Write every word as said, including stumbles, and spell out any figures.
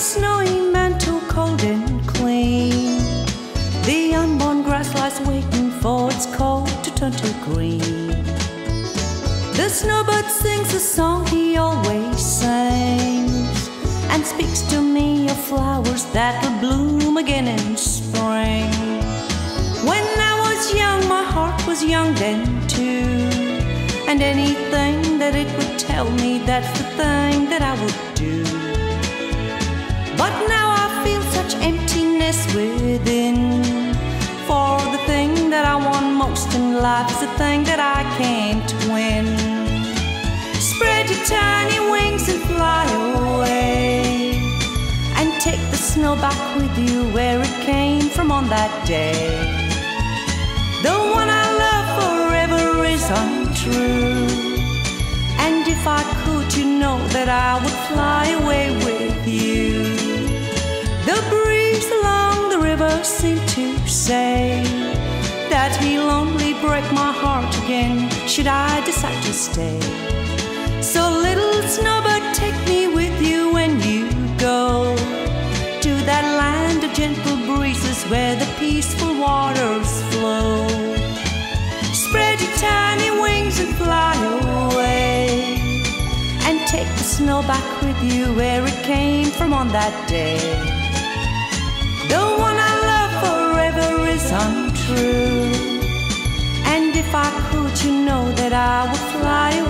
snowy mantle cold and clean. The unborn grass lies waiting for its coat to turn to green. The snowbird sings a song he always sings, and speaks to me of flowers that will bloom again in spring. When I was young, my heart was young then too, and anything that it would tell me, that's the thing that I would do. But now I feel such emptiness within, for the thing that I want most in life is the thing that I can't win. Spread your tiny wings and fly away, and take the snow back with you where it came from on that day. The one I love forever is untrue, and if I could, you know that I would fly away with you. The breeze along the river seemed to say that he'll only break my heart again should I decide to stay. So little snowbird, take me with you when you go to that land of gentle breezes where the peaceful waters flow. Spread your tiny wings and fly away, and take the snow back with you where it came from on that day. The one I love forever is untrue, and if I could, you know that I would fly away